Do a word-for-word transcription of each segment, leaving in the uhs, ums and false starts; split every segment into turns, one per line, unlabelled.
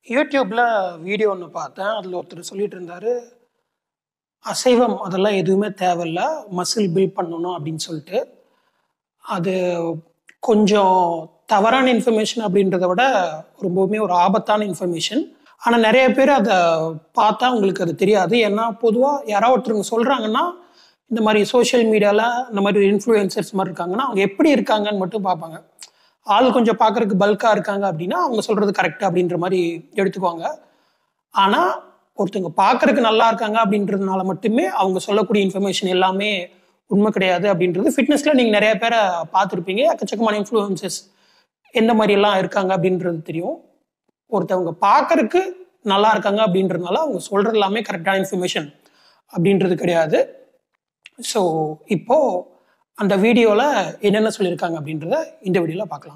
யூடியூப்ல வீடியோ ஒன்று பார்த்தேன். அதில் ஒருத்தர் சொல்லிட்டு இருந்தாரு, அசைவம் அதெல்லாம் எதுவுமே தேவையில்ல, மசில் பில்ட் பண்ணணும் அப்படின்னு சொல்லிட்டு. அது கொஞ்சம் தவறான இன்ஃபர்மேஷன் அப்படின்றத விட ரொம்பவுமே ஒரு ஆபத்தான இன்ஃபர்மேஷன். ஆனால் நிறைய பேர் அதை பார்த்தா உங்களுக்கு அது தெரியாது. ஏன்னா பொதுவாக யாராவது ஒருத்தருங்க சொல்கிறாங்கன்னா, இந்த மாதிரி சோஷியல் மீடியாவில் இந்த மாதிரி இன்ஃப்ளூயன்சர்ஸ் மாதிரி இருக்காங்கன்னா அவங்க எப்படி இருக்காங்கன்னு மட்டும் பார்ப்பாங்க. ஆள் கொஞ்சம் பார்க்குறதுக்கு பல்காக இருக்காங்க அப்படின்னா அவங்க சொல்கிறது கரெக்டாக அப்படின்ற மாதிரி எடுத்துக்குவாங்க. ஆனால் ஒருத்தவங்க பார்க்குறதுக்கு நல்லா இருக்காங்க அப்படின்றதுனால மட்டுமே அவங்க சொல்லக்கூடிய இன்ஃபர்மேஷன் எல்லாமே உண்மை கிடையாது அப்படின்றது. ஃபிட்னஸில் நீங்கள் நிறைய பேரை பார்த்துருப்பீங்க. எக்கச்சக்கமான இன்ஃப்ளூயன்சஸ் எந்த மாதிரியெல்லாம் இருக்காங்க அப்படின்றது தெரியும். ஒருத்தவங்க பார்க்கறதுக்கு நல்லா இருக்காங்க அப்படின்றதுனால அவங்க சொல்கிறது எல்லாமே கரெக்டான இன்ஃபர்மேஷன் அப்படின்றது கிடையாது. ஸோ இப்போது அந்த வீடியோவில் என்னென்ன சொல்லியிருக்காங்க அப்படின்றத இந்த வீடியோவில் பார்க்கலாம்.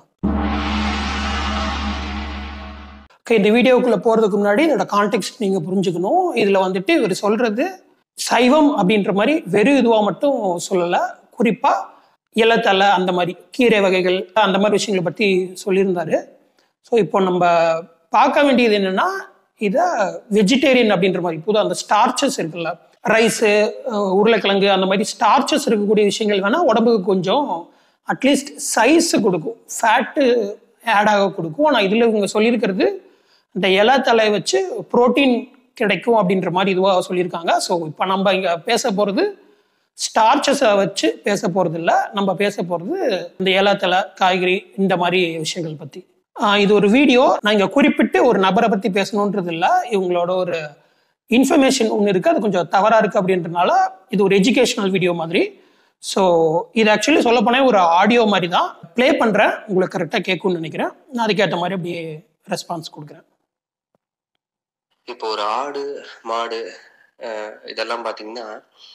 ஓகே, இந்த வீடியோக்குள்ளே போகிறதுக்கு முன்னாடி இதோட கான்டெக்ஸ்ட் நீங்கள் புரிஞ்சுக்கணும். இதில் வந்துட்டு இவர் சொல்கிறது சைவம் அப்படின்ற மாதிரி வெறும் இதுவாக மட்டும் சொல்லலை. குறிப்பாக இலத்தலை, அந்த மாதிரி கீரை வகைகள், அந்த மாதிரி விஷயங்களை பற்றி சொல்லியிருந்தாரு. ஸோ இப்போ நம்ம பார்க்க வேண்டியது என்னென்னா, இதை வெஜிடேரியன் அப்படின்ற மாதிரி புது அந்த ஸ்டார்ச்சஸ் இருக்குல்ல, ரைஸு, உருளைக்கிழங்கு, அந்த மாதிரி ஸ்டார்ச்சஸ் இருக்கக்கூடிய விஷயங்கள் வேணால் உடம்புக்கு கொஞ்சம் அட்லீஸ்ட் சைஸு கொடுக்கும், ஃபேட்டு ஆட் ஆக கொடுக்கும். ஆனால் இதில் இவங்க சொல்லியிருக்கிறது இந்த இலை தலை வச்சு ப்ரோட்டீன் கிடைக்கும் அப்படின்ற மாதிரி இதுவாக சொல்லியிருக்காங்க. ஸோ இப்போ நம்ம இங்கே பேச போகிறது ஸ்டார்ச்சஸை வச்சு பேச போகிறது இல்லை, நம்ம பேச போகிறது இந்த இலை தலை, காய்கறி, இந்த மாதிரி விஷயங்கள் பற்றி. இது ஒரு வீடியோ. நான் இங்கே குறிப்பிட்டு ஒரு நபரை பற்றி பேசணுன்றது இல்லை, இவங்களோட ஒரு இன்ஃபர்மேஷன் ஒன்று இருக்குது, அது கொஞ்சம் தவறாக இருக்குது அப்படின்றதுனால இது ஒரு எஜுகேஷனல் வீடியோ மாதிரி. ஸோ இது ஆக்சுவலி சொல்ல போனால் ஒரு ஆடியோ மாதிரி தான். ப்ளே பண்ணுறேன், உங்களுக்கு கரெக்டாக கேட்கும்னு நினைக்கிறேன். நான் அதுக்கேற்ற மாதிரி அப்படியே ரெஸ்பான்ஸ் கொடுக்குறேன்.
இப்போ ஒரு ஆடு, மாடு இதெல்லாம் பார்த்தீங்கன்னா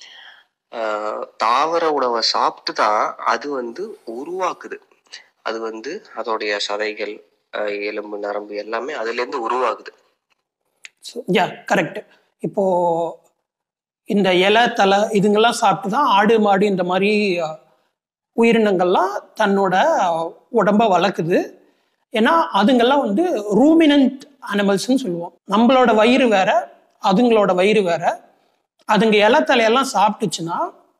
தாவர உணவை சாப்பிட்டு தான் அது வந்து உருவாக்குது. அது வந்து அதோடைய சதைகள், எலும்பு, நரம்பு எல்லாமே அதுலேருந்து உருவாகுது.
Yeah, correct. இப்போ இந்த இலை தலை இதுங்கெல்லாம் சாப்பிட்டு தான் ஆடு, மாடு, இந்த மாதிரி உயிரினங்கள்லாம் தன்னோட உடம்ப வளர்க்குது. ஏன்னா அதுங்கெல்லாம் வந்து ரூமினன்ட் அனிமல்ஸ்ன்னு சொல்லுவோம். நம்மளோட வயிறு வேற, அதுங்களோட வயிறு வேற. அதுங்க இலை தலையெல்லாம் சாப்பிட்டுச்சுன்னா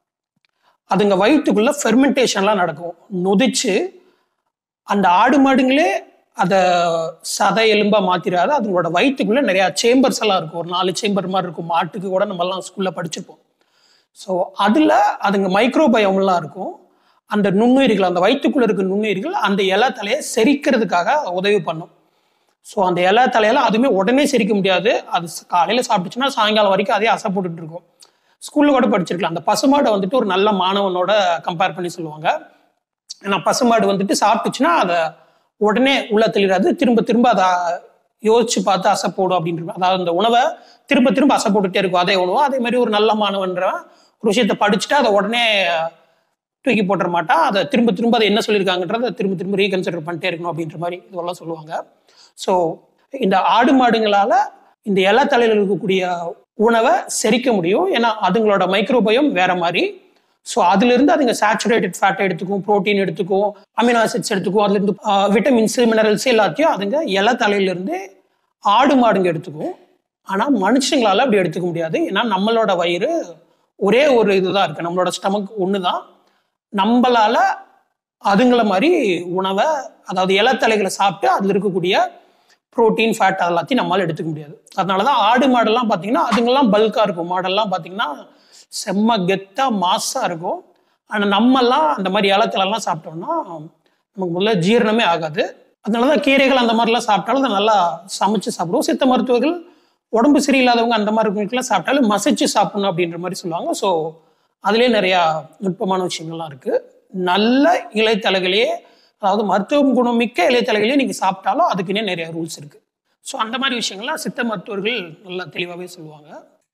அதுங்க வயிற்றுக்குள்ள ஃபெர்மெண்டேஷன்லாம் நடக்கும். நொதிச்சு அந்த ஆடு மாடுங்களே அதை சதை எலும்பா மாத்திராத அதுங்களோட வயிற்றுக்குள்ள நிறைய சேம்பர்ஸ் எல்லாம் இருக்கும். ஒரு நாலு சேம்பர் மாதிரி இருக்கும். மாட்டுக்கு கூட நம்ம எல்லாம் ஸ்கூல்ல படிச்சிருப்போம். ஸோ அதுல அதுங்க மைக்ரோபயோம்லாம் இருக்கும். அந்த நுண்ணுயிர்கள், அந்த வயிற்றுக்குள்ள இருக்க நுண்ணுயிர்கள் அந்த இலை தலையை செரிக்கிறதுக்காக உதவி பண்ணும். ஸோ அந்த இலை தலையெல்லாம் அதுவுமே உடனே செரிக்க முடியாது. அது காலையில சாப்பிட்டுச்சுன்னா சாயங்காலம் வரைக்கும் அதே அசை போட்டுட்டு இருக்கும். ஸ்கூல்ல கூட படிச்சிருக்கலாம். அந்த பசுமாடை வந்துட்டு ஒரு நல்ல மாணவனோட கம்பேர் பண்ணி சொல்லுவாங்க. ஏன்னா பசுமாடு வந்துட்டு சாப்பிட்டுச்சுன்னா அதை உடனே உள்ள தெளிறாது, திரும்ப திரும்ப அதை யோசிச்சு பார்த்து அசை போடும் அப்படின்ற, அதாவது அந்த உணவை திரும்ப திரும்ப அசை போட்டுட்டே இருக்கும் அதே உணவு. அதே மாதிரி ஒரு நல்ல மாணவன்ற ஒரு விஷயத்த படிச்சுட்டா அதை உடனே தூக்கி போட்டுற மாட்டான். அதை திரும்ப திரும்ப அதை என்ன சொல்லியிருக்காங்கன்றதை திரும்ப திரும்ப ரீகன்சிடர் பண்ணிட்டே இருக்கணும் அப்படின்ற மாதிரி இதெல்லாம் சொல்லுவாங்க. ஸோ இந்த ஆடு மாடுங்களால இந்த இலை தலையில் இருக்கக்கூடிய உணவை செரிக்க முடியும். ஏன்னா அதுங்களோட மைக்ரோபயம் வேற மாதிரி. ஸோ அதுல இருந்து அதுங்க சேச்சுரேட்டட் ஃபேட்டை எடுத்துக்கும், ப்ரோட்டீன் எடுத்துக்கும், அமினோ ஆசிட்ஸ் எடுத்துக்கும், அதுல இருந்து விட்டமின்ஸ், மினரல்ஸ் எல்லாத்தையும் அதுங்க இலை தலையிலிருந்து ஆடு மாடுங்க எடுத்துக்கும். ஆனா மனுஷங்களால அப்படி எடுத்துக்க முடியாது. ஏன்னா நம்மளோட வயிறு ஒரே ஒரு இதுதான் இருக்கு, நம்மளோட ஸ்டமக் ஒண்ணுதான். நம்மளால அதுங்களை மாதிரி உணவை, அதாவது இலை தலைகளை சாப்பிட்டு அதுல இருக்கக்கூடிய ப்ரோட்டீன், ஃபேட் எல்லாத்தையும் நம்மளால எடுத்துக்க முடியாது. அதனாலதான் ஆடு மாடெல்லாம் பார்த்தீங்கன்னா அதுங்கெல்லாம் பல்கா இருக்கும். மாடெல்லாம் பார்த்தீங்கன்னா செம்ம கெத்தா மாசா இருக்கும். ஆனால் நம்மெல்லாம் அந்த மாதிரி இலத்தலெல்லாம் சாப்பிட்டோம்னா நமக்கு முதல்ல ஜீரணமே ஆகாது. அதனாலதான் கீரைகள் அந்த மாதிரிலாம் சாப்பிட்டாலும் அதை நல்லா சமைச்சு சாப்பிடுவோம். சித்த மருத்துவர்கள் உடம்பு சரியில்லாதவங்க அந்த மாதிரி இருக்கவங்களுக்குலாம் சாப்பிட்டாலும் மசிச்சு சாப்பிடணும் அப்படின்ற மாதிரி சொல்லுவாங்க. ஸோ அதுலேயே நிறையா நுட்பமான விஷயங்கள்லாம் இருக்கு. நல்ல இலைத்தலைகளையே, அதாவது மருத்துவ குணமிக்க இலைத்தலைகளையே நீங்க சாப்பிட்டாலும் அதுக்குன்னே நிறைய ரூல்ஸ் இருக்கு. ஸோ அந்த மாதிரி விஷயங்கள்லாம் சித்த மருத்துவர்கள் நல்லா தெளிவாகவே சொல்லுவாங்க.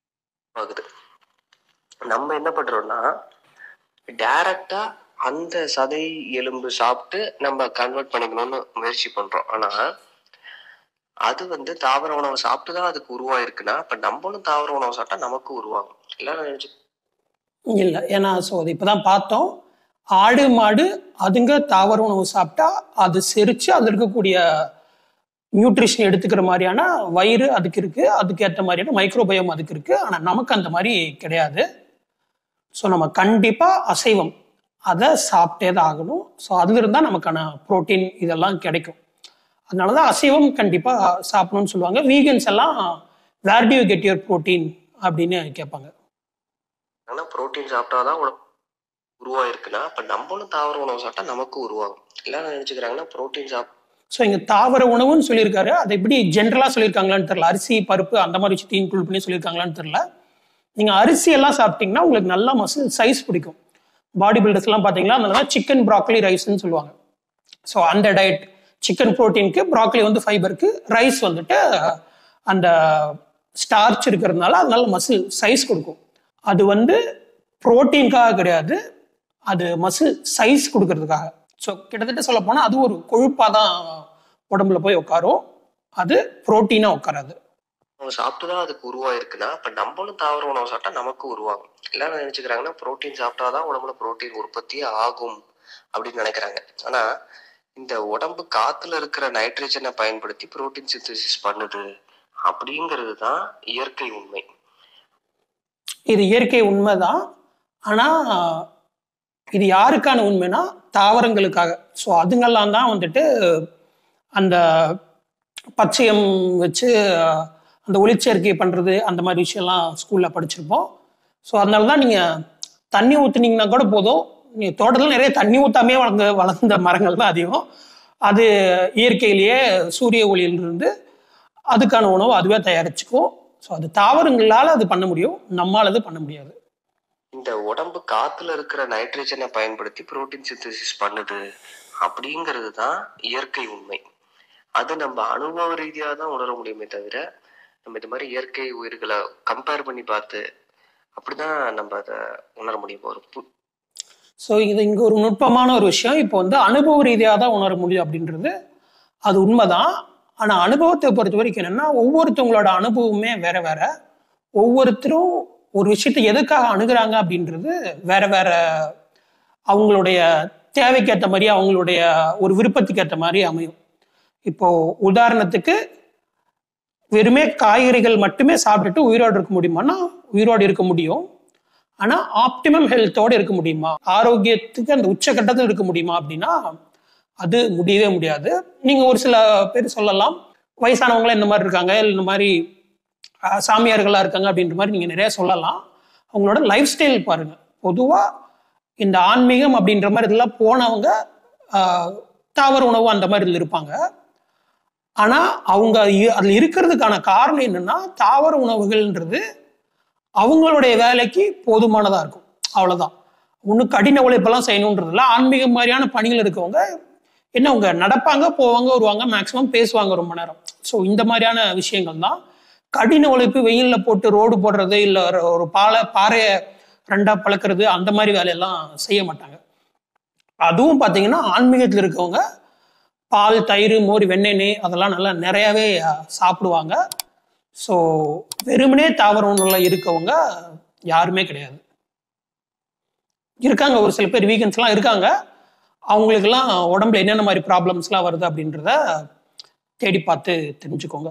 நம்ம என்ன பண்றோம்னா டைரக்டா அந்த சதை எலும்பு சாப்பிட்டு நம்ம கன்வெர்ட் பண்ணிக்கணும்னு முயற்சி பண்றோம். ஆனா அது வந்து தாவர உணவை சாப்பிட்டுதான் அதுக்கு உருவாயிருக்குன்னா அப்ப நம்மளும் தாவர உணவை சாப்பிட்டா நமக்கு உருவாகும் எல்லாரும் நினைச்சு
இல்லை. ஏன்னா ஸோ அது இப்பதான் பார்த்தோம். ஆடு மாடு அதுங்க தாவர உணவு சாப்பிட்டா அது செரிச்சு அது இருக்கக்கூடிய நியூட்ரிஷன் எடுத்துக்கிற மாதிரியான வயிறு அதுக்கு இருக்கு, அதுக்கு ஏற்ற மாதிரியான மைக்ரோபயோம் அதுக்கு இருக்கு. ஆனால் நமக்கு அந்த மாதிரி கிடையாது. ஸோ நம்ம கண்டிப்பாக அசைவம் அதை சாப்பிட்டே தான் ஆகணும். ஸோ அதுல இருந்தால் நமக்கான ப்ரோட்டீன் இதெல்லாம் கிடைக்கும். அதனால தான் அசைவம் கண்டிப்பாக சாப்பிடணும்னு சொல்லுவாங்க. வீகன்ஸ் எல்லாம் where do you get your protein அப்படின்னு கேட்பாங்க.
ஆனால் ப்ரோட்டீன் சாப்பிட்டாதான் உருவாயிருக்குன்னா அப்போ நம்மளும் தாவர உணவு சாப்பிட்டா நமக்கு உருவாகும். எல்லாரும் நினைச்சுக்கிறாங்கன்னா ப்ரோட்டீன் சாப்பிட்டு.
ஸோ இங்கே தாவர உணவுன்னு சொல்லியிருக்காரு. அதை எப்படி ஜென்ரலாக சொல்லியிருக்காங்களான்னு தெரியல. அரிசி பருப்பு அந்த மாதிரி விஷயத்தையும் இன்க்ளூட் பண்ணி சொல்லியிருக்காங்களான்னு தெரியல. நீங்கள் அரிசி எல்லாம் சாப்பிட்டீங்கன்னா உங்களுக்கு நல்லா மசில் சைஸ் பிடிக்கும். பாடி பில்டர்ஸ் எல்லாம் பார்த்தீங்கன்னா அதனால சிக்கன் ப்ராக்லி ரைஸ்ன்னு சொல்லுவாங்க. ஸோ அந்த டயட் சிக்கன் ப்ரோட்டீனுக்கு, ப்ராக்லி வந்து ஃபைபருக்கு, ரைஸ் வந்துட்டு அந்த ஸ்டார்ச் இருக்கிறதுனால அதனால மசில் சைஸ் கொடுக்கும். அது வந்து ப்ரோட்டீனுக்காக கிடையாது, அது மசில் சைஸ் கொடுக்கறதுக்காக. ஸோ கிட்டத்தட்ட சொல்ல போனால் அது ஒரு கொழுப்பாக தான் உடம்புல போய் உட்காரும், அது ப்ரோட்டீனாக உட்காராது.
அவங்க சாப்பிட்டுதான் அதுக்கு உருவாயிருக்குன்னா அப்போ நம்மளும் தாவர உணவு சாப்பிட்டா நமக்கு உருவாகும். எல்லாரும் நினைச்சுக்கிறாங்கன்னா ப்ரோட்டீன் சாப்பிட்டாதான் உடம்புல ப்ரோட்டீன் உற்பத்தி ஆகும் அப்படின்னு நினைக்கிறாங்க. ஆனா இந்த உடம்பு காத்துல இருக்கிற நைட்ரஜனை பயன்படுத்தி புரோட்டீன் சிந்தசிஸ் பண்ணுது அப்படிங்கிறது தான் இயற்கை உண்மை.
இது இயற்கை உண்மைதான். ஆனா இது யாருக்கான உண்மைனா தாவரங்களுக்காக. ஸோ அதுங்கெல்லாம் தான் வந்துட்டு அந்த பச்சையம் வச்சு அந்த ஒளிச்சேர்க்கை பண்றது அந்த மாதிரி விஷயம்லாம் ஸ்கூல்ல படிச்சிருப்போம். ஸோ அதனால தான் நீங்க தண்ணி ஊத்துனீங்கன்னா கூட போதும், நீங்க தோட்டத்தில் நிறைய தண்ணி ஊத்தாமே வளர்ந்த வளர்ந்த மரங்கள் தான் அதிகம். அது இயற்கையிலேயே சூரிய ஒளியிலிருந்து அதுக்கான உணவு அதுவே தயாரிச்சுக்கும். ஸோ அது தாவரங்களால அது பண்ண முடியும், நம்மளால அது பண்ண முடியாது.
இந்த உடம்பு காத்துல இருக்கிற நைட்ரஜனை பயன்படுத்தி புரோட்டீன் சிந்தசிஸ் பண்ணுது அப்படிங்கிறது தான் இயற்கை உண்மை. அது நம்ம அனுபவ ரீதியாக தான் உணர முடியுமே தவிர நம்ம இது மாதிரி இயற்கை உயிர்களை கம்பேர் பண்ணி பார்த்து அப்படிதான் நம்ம அதை உணர முடியும். ஒரு
ஸோ இது இங்கே ஒரு நுட்பமான ஒரு விஷயம். இப்போ வந்து அனுபவ ரீதியாக தான் உணர முடியும் அப்படின்றது அது உண்மைதான். ஆனால் அனுபவத்தை பொறுத்த வரைக்கும் என்னென்னா ஒவ்வொருத்தவங்களோட அனுபவமே வேற வேற. ஒவ்வொருத்தரும் ஒரு விஷயத்தை எதுக்காக அணுகிறாங்க அப்படின்றது வேற வேற, அவங்களுடைய தேவைக்கேற்ற மாதிரி, அவங்களுடைய ஒரு விருப்பத்துக்கு ஏற்ற மாதிரி அமையும். இப்போ உதாரணத்துக்கு வெறுமே காய்கறிகள் மட்டுமே சாப்பிட்டுட்டு உயிரோடு இருக்க முடியுமான்னா உயிரோடு இருக்க முடியும். ஆனால் ஆப்டிமம் ஹெல்த்தோடு இருக்க முடியுமா, ஆரோக்கியத்துக்கு அந்த உச்சகட்டத்தில் இருக்க முடியுமா அப்படின்னா அது முடியவே முடியாது. நீங்கள் ஒரு சில பேர் சொல்லலாம், வயசானவங்களாம் இந்த மாதிரி இருக்காங்க, இல்லை இந்த மாதிரி சாமியார்களாக இருக்காங்க அப்படின்ற மாதிரி நீங்கள் நிறைய சொல்லலாம். அவங்களோட லைஃப் ஸ்டைல் பாருங்க. பொதுவாக இந்த ஆன்மீகம் அப்படின்ற மாதிரி இதெல்லாம் போனவங்க தாவர உணவு அந்த மாதிரி இதில் இருப்பாங்க. ஆனால் அவங்க அதில் இருக்கிறதுக்கான காரணம் என்னன்னா தாவர உணவுகள்ன்றது அவங்களுடைய வேலைக்கு போதுமானதாக இருக்கும், அவ்வளோதான். ஒன்றும் கடின உழைப்பெல்லாம் செய்யணுன்றதுல ஆன்மீகம் மாதிரியான பணிகள் இருக்கவங்க என்ன, அவங்க நடப்பாங்க, போவாங்க, வருவாங்க, மேக்சிமம் பேசுவாங்க ரொம்ப நேரம். ஸோ இந்த மாதிரியான விஷயங்கள் தான். கடின உழைப்பு வெயிலில் போட்டு ரோடு போடுறது, இல்லை ஒரு பாலை பாறையை ரெண்டா பழக்கிறது, அந்த மாதிரி வேலையெல்லாம் செய்ய மாட்டாங்க. அதுவும் பார்த்தீங்கன்னா ஆன்மீகத்தில் இருக்கவங்க பால், தயிர், மோர், வெண்ணெய் அதெல்லாம் நல்லா நிறையாவே சாப்பிடுவாங்க. ஸோ வெறுமனே தாவர உணவுல இருக்கவங்க யாருமே கிடையாது. இருக்காங்க ஒரு சில பேர் வீகன்ஸ்லாம் இருக்காங்க, அவங்களுக்கெல்லாம் உடம்புல என்னென்ன மாதிரி ப்ராப்ளம்ஸ்லாம் வருது அப்படின்றத தேடி பார்த்து தெரிஞ்சுக்கோங்க.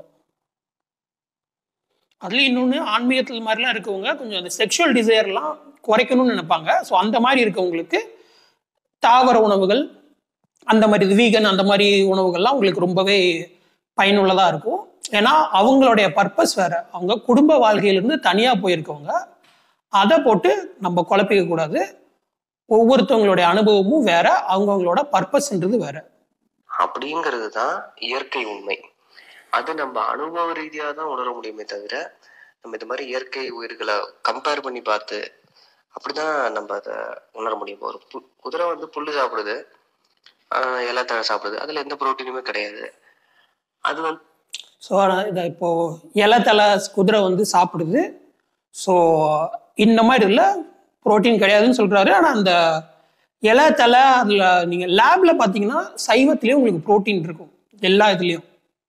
அதுலேயும் இன்னொன்று, ஆன்மீகத்தில் மாதிரிலாம் இருக்கவங்க கொஞ்சம் அந்த செக்ஷுவல் டிசையர்லாம் குறைக்கணும்னு நினைப்பாங்க. ஸோ அந்த மாதிரி இருக்கவங்களுக்கு தாவர உணவுகள், அந்த மாதிரி வீகன் அந்த மாதிரி உணவுகள்லாம் உங்களுக்கு ரொம்பவே பயனுள்ளதாக இருக்கும். ஏன்னா அவங்களுடைய பர்பஸ் வேற, அவங்க குடும்ப வாழ்க்கையிலிருந்து தனியாக போயிருக்கவங்க. அதை போட்டு நம்ம குழப்பிக்க கூடாது. ஒவ்வொருத்தவங்களுடைய அனுபவமும் வேற, அவங்கவுங்களோட பர்பஸ்ன்றது வேற.
அப்படிங்கிறது தான் இயற்கை உண்மை. அது நம்ம அனுபவ ரீதியாக தான் உணர முடியுமே தவிர நம்ம இது மாதிரி இயற்கை உயிர்களை கம்பேர் பண்ணி பார்த்து அப்படிதான் நம்ம அதை உணர முடியும். ஒரு பு குதிரை வந்து புல்லு சாப்பிடுது, ஆஹ் இலத்தழை சாப்பிடுது, அதுல எந்த புரோட்டீனுமே கிடையாது. அது வந்து
ஸோ இதை இப்போ இலத்தழை குதிரை வந்து சாப்பிடுது. ஸோ இந்த மாதிரி இல்லை, புரோட்டீன் கிடையாதுன்னு சொல்றாரு. ஆனால் அந்த இலத்தழை அதில் நீங்கள் லேபில் பார்த்தீங்கன்னா சைவத்திலேயும் உங்களுக்கு புரோட்டீன் இருக்கும், எல்லா இதுலேயும்.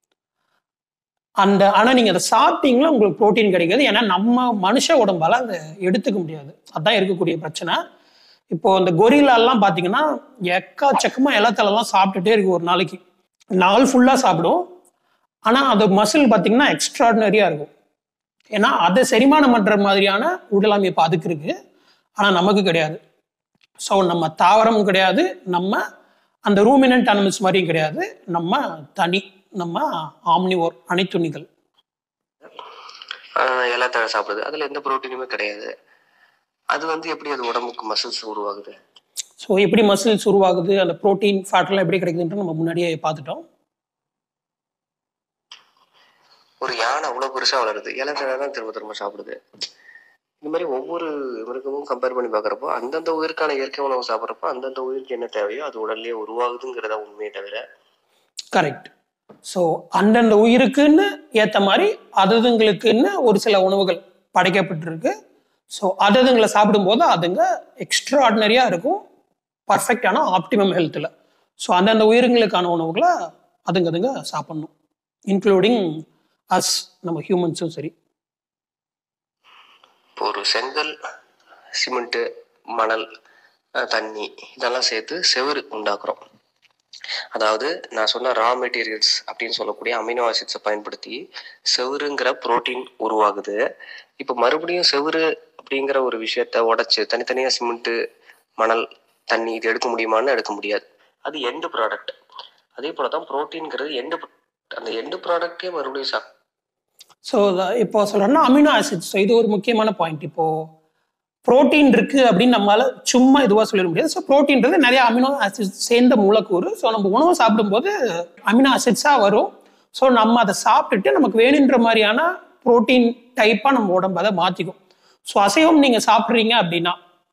அந்த ஆனால் நீங்கள் அதை சாப்பிட்டீங்கன்னா உங்களுக்கு புரோட்டீன் கிடைக்காது. ஏன்னா நம்ம மனுஷ உடம்பால் அதை எடுத்துக்க முடியாது. அதுதான் இருக்கக்கூடிய பிரச்சனை. இப்போ இந்த கொரில்லாலாம் பார்த்தீங்கன்னா எக்கச்சக்கமாக இலத்தலைலாம் சாப்பிட்டுட்டே இருக்கு. ஒரு நாளைக்கு நாள் ஃபுல்லாக சாப்பிடும். ஆனால் அது மசில் பார்த்தீங்கன்னா எக்ஸ்ட்ராடினரியாக இருக்கும். ஏன்னா அதை செரிமானம் பண்ணுற மாதிரியான உடல் அமைப்பு அதுக்கு இருக்கு, ஆனால் நமக்கு கிடையாது. ஸோ நம்ம தாவரமும் கிடையாது, நம்ம அந்த ரூமினன்ட் அனிமல்ஸ் மாதிரியும் கிடையாது, நம்ம தனி, நம்ம ஆம்னிவோர், அனைத்துணிகள்.
எல்லாத்தழை சாப்பிடுது, அதில் எந்த ப்ரோட்டீனுமே கிடையாது. அது வந்து எப்படி அது உடம்புக்கு மசில்ஸ் உருவாகுது?
ஸோ எப்படி மசில்ஸ் உருவாகுது, அந்த ப்ரோட்டீன் ஃபேட்லாம் எப்படி கிடைக்குதுன்ற நம்ம முன்னாடியே பார்த்துட்டோம்.
ஒரு யானை அவ்வளோ பெருசாக வளருது, இலத்தழை தான் திரும்ப திரும்ப சாப்பிடுது. இந்த மாதிரி ஒவ்வொரு மிருகமும் கம்பேர் பண்ணி பார்க்குறப்போ அந்தந்த உயிருக்கான இயற்கை உணவு சாப்பிட்றப்போ அந்தந்த உயிருக்கு என்ன தேவையோ அது உடல்லே உருவாகுதுங்கிறத உண்மையை தவிர.
கரெக்ட். ஸோ அந்தந்த உயிருக்குன்னு ஏற்ற மாதிரி அதுங்களுக்குன்னு ஒரு சில உணவுகள் படைக்கப்பட்டிருக்கு. ஸோ அதுங்களை சாப்பிடும்போது அதுங்க எக்ஸ்ட்ரா ஆர்டினரியாக இருக்கும், பர்ஃபெக்டான ஆப்டிமம் ஹெல்த்தில். ஸோ அந்தந்த உயிர்களுக்கான உணவுகளை அதுங்க அதுங்க சாப்பிட்ணும், இன்க்ளூடிங் அஸ், நம்ம ஹியூமன்ஸும் சரி.
இப்போ ஒரு செங்கல், சிமெண்ட்டு, மணல், தண்ணி இதெல்லாம் சேர்த்து செவுரு உண்டாக்குறோம். அதாவது நான் சொன்ன ரா மெட்டீரியல்ஸ் அப்படின்னு சொல்லக்கூடிய அமினோ ஆசிட்ஸை பயன்படுத்தி செவுருங்கிற புரோட்டீன் உருவாகுது. இப்போ மறுபடியும் செவுரு அப்படிங்கிற ஒரு விஷயத்த உடைச்சு தனித்தனியாக சிமெண்ட்டு, மணல், தண்ணி இது எடுக்க முடியுமான்னு எடுக்க முடியாது. அது எண்டு ப்ராடக்ட். அதே போல தான் ப்ரோட்டீன்ங்கிறது எண்டு, அந்த எண்டு ப்ராடக்டே மறுபடியும் சா
ஸோ இப்போ சொல்கிறோன்னா அமினோ ஆசிட்ஸ், இது ஒரு முக்கியமான பாயிண்ட். இப்போது ப்ரோட்டீன் இருக்குது அப்படின்னு நம்மளால சும்மா இதுவாக சொல்லிட முடியாது. ஸோ ப்ரோட்டீன்றது நிறைய அமினோ ஆசிட்ஸ் சேர்ந்த மூலக்கூறு. ஸோ நம்ம உணவு சாப்பிடும்போது அமினோ ஆசிட்ஸாக வரும். ஸோ நம்ம அதை சாப்பிட்டுட்டு நமக்கு வேணுன்ற மாதிரியான ப்ரோட்டீன் டைப்பாக நம்ம உடம்பு அதை மாற்றிக்கும். ஸோ அசைவம் நீங்கள் சாப்பிட்றீங்க அப்படின்னா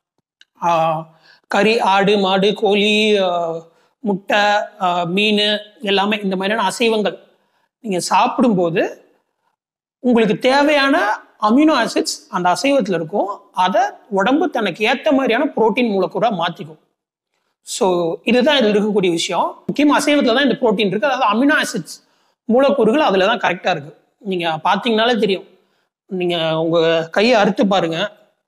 கறி, ஆடு, மாடு, கோழி, முட்டை, மீன் எல்லாமே இந்த மாதிரியான அசைவங்கள் நீங்கள் சாப்பிடும்போது உங்களுக்கு தேவையான அமினோ ஆசிட்ஸ் அந்த அசைவத்தில் இருக்கும். அதை உடம்பு தனக்கு ஏற்ற மாதிரியான புரோட்டீன் மூலக்கூறாக மாற்றிக்கும். ஸோ இதுதான் இதில் இருக்கக்கூடிய விஷயம். முக்கியமாக அசைவத்தில் தான் இந்த புரோட்டீன் இருக்குது. அதாவது அமினோ ஆசிட்ஸ் மூலக்கூறுகள் அதில் தான் கரெக்டாக இருக்குது. நீங்கள் பார்த்தீங்கனாலே தெரியும். நீங்கள் உங்கள் கையை அறுத்து பாருங்க,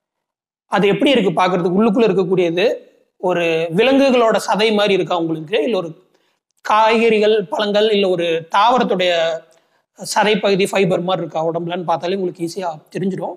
அது எப்படி இருக்குது பார்க்குறதுக்கு. உள்ளுக்குள்ளே இருக்கக்கூடியது ஒரு விலங்குகளோட சதை மாதிரி இருக்கா உங்களுக்கு, இல்லை ஒரு காய்கறிகள், பழங்கள், இல்லை ஒரு தாவரத்துடைய சதை பகுதி ஃபைபர் மாதிரி இருக்கா உடம்புலன்னு பார்த்தாலே உங்களுக்கு ஈஸியாக தெரிஞ்சிடும்.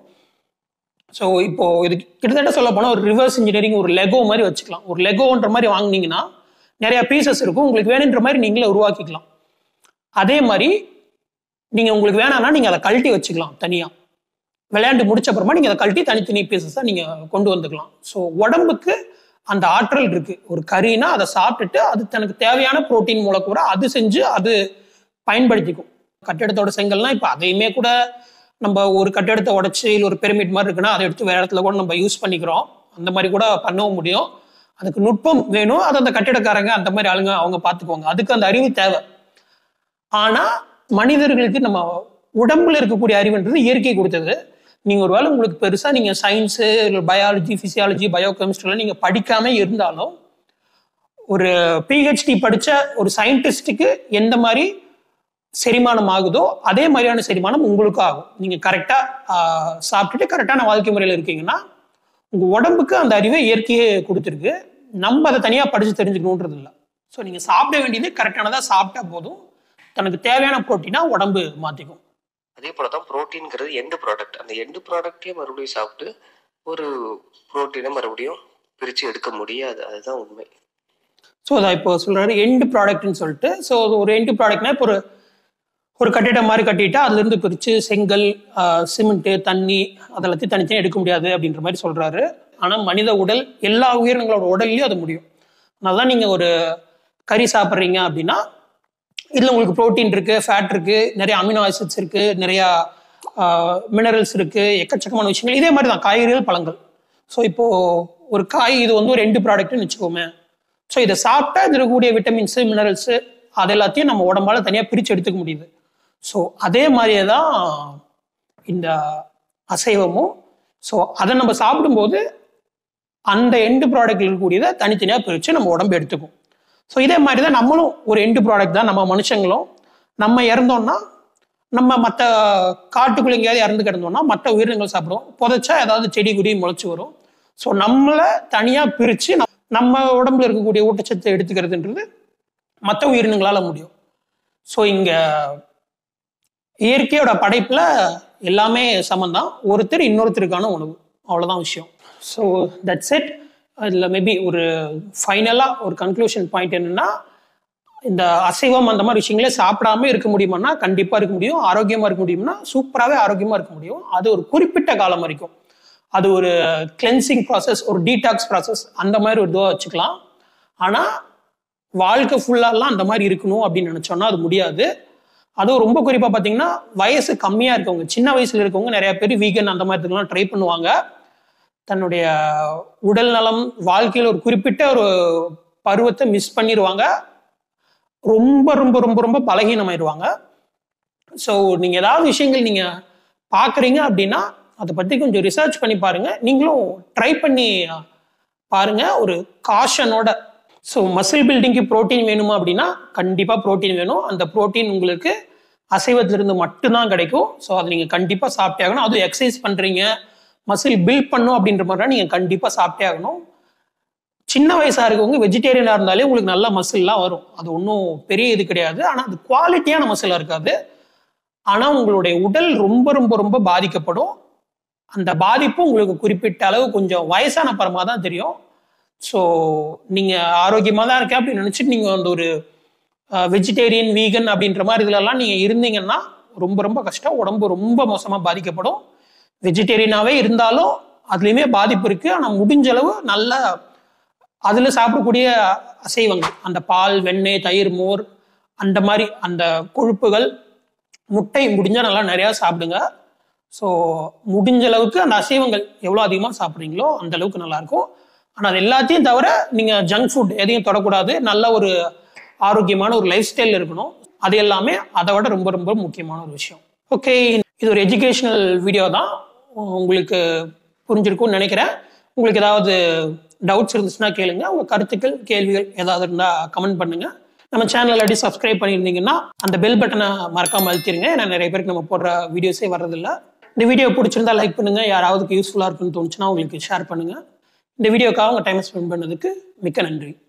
ஸோ இப்போ இது கிட்டத்தட்ட சொல்ல போனால் ஒரு ரிவர்ஸ் இன்ஜினியரிங், ஒரு லெகோ மாதிரி வச்சுக்கலாம். ஒரு லெகோன்ற மாதிரி வாங்கினீங்கன்னா நிறைய பீசஸ் இருக்கும், உங்களுக்கு வேணுன்ற மாதிரி நீங்களே உருவாக்கிக்கலாம். அதே மாதிரி நீங்கள் உங்களுக்கு வேணாம்னா நீங்கள் அதை கழட்டி வச்சுக்கலாம் தனியாக. விளையாண்டு முடிச்ச அப்புறமா நீங்கள் அதை கழட்டி தனித்தனி பீசஸாக நீங்கள் கொண்டு வந்துக்கலாம். ஸோ உடம்புக்கு அந்த ஆற்றல் இருக்குது. ஒரு கறினா அதை சாப்பிட்டுட்டு அது தனக்கு தேவையான புரோட்டீன் மூலக்கூற அது செஞ்சு அது பயன்படுத்திக்கும். கட்டிடத்தோட செங்கல்னா இப்போ அதையுமே கூட நம்ம ஒரு கட்டிடத்தை உடைச்சு இல்லை ஒரு பிரமிட் மாதிரி இருக்குன்னா அதை எடுத்து வேற இடத்துல கூட நம்ம யூஸ் பண்ணிக்கிறோம். அந்த மாதிரி கூட பண்ணவும் முடியும். அதுக்கு நுட்பம் வேணும், அது அந்த கட்டிடக்காரங்க அந்த மாதிரி ஆளுங்க அவங்க பார்த்துக்குவாங்க. அதுக்கு அந்த அறிவு தேவை. ஆனால் மனிதர்களுக்கு நம்ம உடம்புல இருக்கக்கூடிய அறிவுன்றது இயற்கை கொடுத்தது. நீங்கள் ஒரு வேளை உங்களுக்கு பெருசாக நீங்கள் சயின்ஸு, பயாலஜி, ஃபிசியாலஜி, பயோ கெமிஸ்ட்ரிலாம் நீங்கள் படிக்காமல் இருந்தாலும் ஒரு பிஹெச்டி படித்த ஒரு சயின்டிஸ்டுக்கு எந்த மாதிரி செரிமானம் ஆகுதோ அதே மாதிரியான செரிமானம் உங்களுக்கும் ஆகும். நீங்கள் கரெக்டாக சாப்பிட்டுட்டு கரெக்டான வாழ்க்கை முறையில் இருக்கீங்கன்னா உங்கள் உடம்புக்கு அந்த அறிவை இயற்கையே கொடுத்துருக்கு. நம்ம அதை தனியாக படித்து தெரிஞ்சுக்கணுன்றது இல்லை. ஸோ நீங்கள் சாப்பிட வேண்டியது கரெக்டானதாக சாப்பிட்டா போதும், தனக்கு தேவையான ப்ரோட்டீனாக உடம்பு மாற்றிக்கும்.
அதே போல தான் ப்ரோட்டீன்கிறது எண்டு ப்ராடக்ட். அந்த எண்டு ப்ராடக்டே மறுபடியும் சாப்பிட்டு ஒரு ப்ரோட்டீனை மறுபடியும் பிரித்து எடுக்க முடியாது. அதுதான் உண்மை.
ஸோ அதான் இப்போ சொல்கிறாரு எண்டு ப்ராடக்ட்னு சொல்லிட்டு. ஸோ ஒரு எண்டு ப்ராடக்ட்னா இப்போ ஒரு ஒரு கட்டிடம் மாதிரி கட்டிட்டா அதுலேருந்து பிரித்து செங்கல், சிமெண்ட்டு, தண்ணி அதெல்லாத்தையும் தனித்தனி எடுக்க முடியாது அப்படின்ற மாதிரி சொல்கிறாரு. ஆனால் மனித உடல், எல்லா உயிரினங்களோட உடல்லையும் அது முடியும். அதனால தான் நீங்கள் ஒரு கறி சாப்பிட்றீங்க அப்படின்னா இதில் உங்களுக்கு ப்ரோட்டீன் இருக்குது, ஃபேட் இருக்குது, நிறைய அமினோ ஆசிட்ஸ் இருக்குது, நிறையா மினரல்ஸ் இருக்குது, எக்கச்சக்கமான விஷயங்கள். இதே மாதிரி தான் காய்கறிகள், பழங்கள். ஸோ இப்போது ஒரு காய் இது வந்து ஒரு எண்டு ப்ராடக்ட்னு வச்சுக்கோமே. ஸோ இதை சாப்பிட்டா இதில் இருக்கக்கூடிய விட்டமின்ஸு, மினரல்ஸு அது எல்லாத்தையும் நம்ம உடம்பால் தனியாக பிரித்து எடுத்துக்க முடியுது. ஸோ அதே மாதிரியே தான் இந்த அசைவமும். ஸோ அதை நம்ம சாப்பிடும்போது அந்த எண்டு ப்ராடக்ட் இருக்கக்கூடியதை தனித்தனியாக பிரித்து நம்ம உடம்பு எடுத்துக்கும். ஸோ இதே மாதிரி தான் நம்மளும் ஒரு எண்டு ப்ராடக்ட் தான். நம்ம மனுஷங்களும் நம்ம இறந்தோம்னா நம்ம மற்ற காட்டுக்குள்ள எங்கேயாவது இறந்து கிடந்தோம்னா மற்ற உயிரினங்கள் சாப்பிடுவோம். புதைச்சா ஏதாவது செடி கொடி முளைச்சி வரும். ஸோ நம்மளை தனியாக பிரித்து நம்ம உடம்புல இருக்கக்கூடிய ஊட்டச்சத்தை எடுத்துக்கிறதுன்றது மற்ற உயிரினங்களால் முடியும். ஸோ இங்கே இயற்கையோட படைப்புல எல்லாமே சமந்தான், ஒருத்தர் இன்னொருத்தருக்கான உணவு, அவ்வளவுதான் விஷயம். So that's it. அதில் மேபி ஒரு ஃபைனலாக ஒரு கன்க்ளூஷன் பாயிண்ட் என்னன்னா, இந்த அசைவம் அந்த மாதிரி விஷயங்களே சாப்பிடாம இருக்க முடியுமானா கண்டிப்பாக இருக்க முடியும். ஆரோக்கியமாக இருக்க முடியும்னா சூப்பராகவே ஆரோக்கியமாக இருக்க முடியும். அது ஒரு குறிப்பிட்ட காலம் வரைக்கும். அது ஒரு கிளென்சிங் ப்ராசஸ், ஒரு டீடாக்ஸ் ப்ராசஸ், அந்த மாதிரி ஒரு இதுவாக வச்சுக்கலாம். ஆனால் வாழ்க்கை ஃபுல்லாலாம் அந்த மாதிரி இருக்கணும் அப்படின்னு நினச்சோன்னா அது முடியாது. அதுவும் ரொம்ப குறிப்பாக பார்த்தீங்கன்னா வயசு கம்மியாக இருக்கவங்க, சின்ன வயசில் இருக்கவங்க நிறைய பேர் வீகன் அந்த மாதிரி இதுக்கெல்லாம் ட்ரை பண்ணுவாங்க. தன்னுடைய உடல் நலம், வாழ்க்கையில் ஒரு குறிப்பிட்ட ஒரு பருவத்தை மிஸ் பண்ணிடுவாங்க. ரொம்ப ரொம்ப ரொம்ப ரொம்ப பலகீனமாயிருவாங்க. ஸோ நீங்கள் ஏதாவது விஷயங்கள் நீங்கள் பார்க்குறீங்க அப்படின்னா அதை பற்றி கொஞ்சம் ரிசர்ச் பண்ணி பாருங்க, நீங்களும் ட்ரை பண்ணி பாருங்க ஒரு காஷனோட. ஸோ மசில் பில்டிங்க்கு ப்ரோட்டீன் வேணுமா அப்படின்னா கண்டிப்பாக ப்ரோட்டீன் வேணும். அந்த ப்ரோட்டீன் உங்களுக்கு அசைவத்திலிருந்து மட்டும்தான் கிடைக்கும். ஸோ அதை நீங்கள் கண்டிப்பாக சாப்பிட்டே ஆகணும். அதுவும் எக்ஸசைஸ் பண்ணுறீங்க, மசில் பில்ட் பண்ணும் அப்படின்ற மாதிரி நீங்கள் கண்டிப்பாக சாப்பிட்டே ஆகணும். சின்ன வயசாக இருக்கவங்க வெஜிடேரியனாக இருந்தாலே உங்களுக்கு நல்ல மசில்லாம் வரும். அது ஒன்றும் பெரிய இது கிடையாது. ஆனால் அது குவாலிட்டியான மசிலாக இருக்காது. ஆனால் உங்களுடைய உடல் ரொம்ப ரொம்ப ரொம்ப பாதிக்கப்படும். அந்த பாதிப்பு உங்களுக்கு குறிப்பிட்ட அளவு கொஞ்சம் வயசான பரமாக தான் தெரியும். ஸோ நீங்கள் ஆரோக்கியமாக தான் இருக்கேன் அப்படின்னு நினச்சிட்டு நீங்கள் அந்த ஒரு வெஜிடேரியன், வீகன் அப்படின்ற மாதிரி இதுலலாம் நீங்கள் இருந்தீங்கன்னா ரொம்ப ரொம்ப கஷ்டம். உடம்பு ரொம்ப மோசமாக பாதிக்கப்படும். வெஜிடேரியனாகவே இருந்தாலும் அதுலேயுமே பாதிப்பு இருக்குது. ஆனால் முடிஞ்ச அளவு நல்ல அதில் சாப்பிடக்கூடிய அசைவங்கள், அந்த பால், வெண்ணெய், தயிர், மோர், அந்த மாதிரி அந்த கொழுப்புகள், முட்டை முடிஞ்சால் நல்லா நிறையா சாப்பிடுங்க. ஸோ முடிஞ்ச அளவுக்கு அந்த அசைவங்கள் எவ்வளோ அதிகமாக சாப்பிட்றீங்களோ அந்த அளவுக்கு நல்லாயிருக்கும். ஆனால் அது எல்லாத்தையும் தவிர நீங்கள் ஜங்க் ஃபுட் எதையும் தொடக்கூடாது. நல்ல ஒரு ஆரோக்கியமான ஒரு லைஃப் ஸ்டைல் இருக்கணும். அது எல்லாமே அதை விட ரொம்ப ரொம்ப முக்கியமான ஒரு விஷயம். ஓகே, இது ஒரு எஜுகேஷனல் வீடியோ தான், உங்களுக்கு புரிஞ்சிருக்கும்னு நினைக்கிறேன். உங்களுக்கு ஏதாவது டவுட்ஸ் இருந்துச்சுன்னா கேளுங்க. உங்கள் கருத்துக்கள், கேள்விகள் ஏதாவது இருந்தால் கமெண்ட் பண்ணுங்க. நம்ம சேனல் அடி சப்ஸ்கிரைப் பண்ணியிருந்தீங்கன்னா அந்த பெல் பட்டனை மறக்காமல் அழுத்திடுங்க. ஏன்னா நிறைய பேருக்கு நம்ம போடுற வீடியோஸே வர்றதில்லை. இந்த வீடியோ பிடிச்சிருந்தா லைக் பண்ணுங்க. யாராவது யூஸ்ஃபுல்லாக இருக்குன்னு தோணுச்சுன்னா உங்களுக்கு ஷேர் பண்ணுங்க. இந்த வீடியோக்காக உங்கள் டைம் ஸ்பெண்ட் பண்ணதுக்கு மிக்க நன்றி.